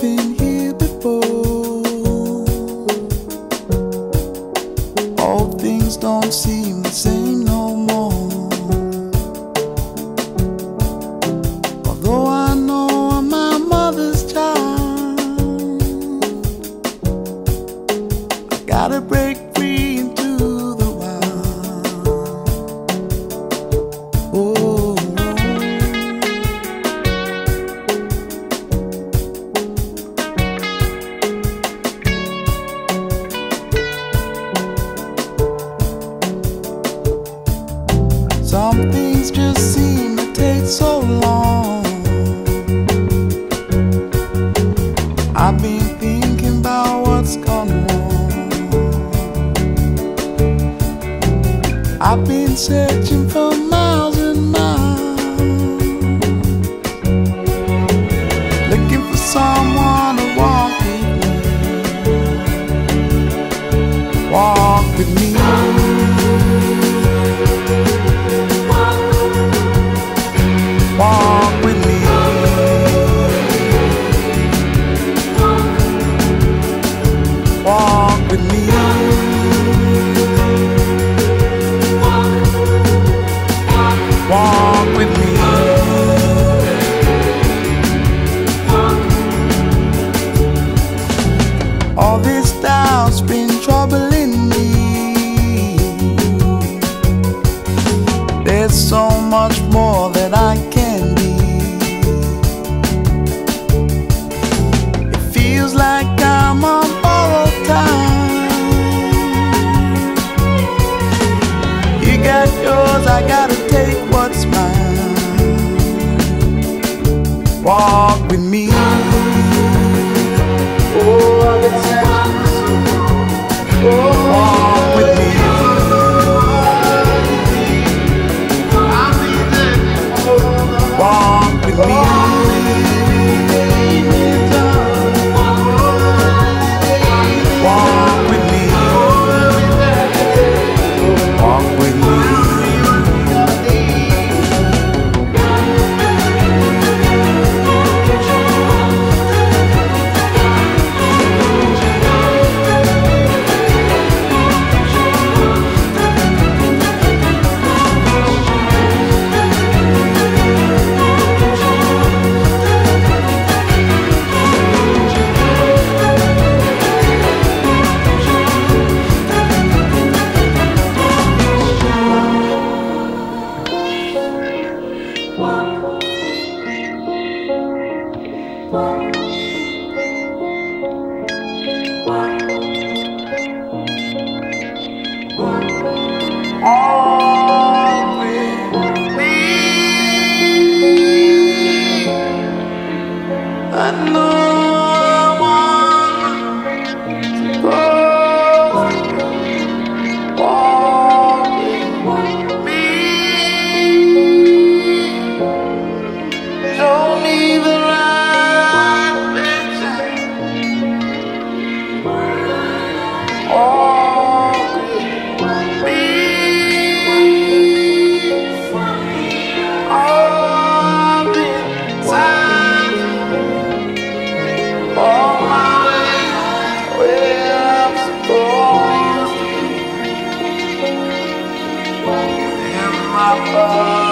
been here before. All things don't seem the same no more. Although I know I'm my mother's child, I gotta break free into the wild. Oh, some things just seem to take so long. I've been thinking about what's gone wrong. I've been searching for miles and miles, looking for someone to walk with me. Walk with me. Walk with me. Walk with me. Walk with me. All this doubt's been troubling me. There's so much more that I can be. It feels like I'm on borrowed time. You got yours, I gotta take what's mine. Walk with me. Oh, I've been searching. Walk with me. Walk with me. Walk with me. Walk with me. I know I want to walk with me. Show me the right picture. Walk with me. I've been tired. On my way where I'm supposed to be. In my body.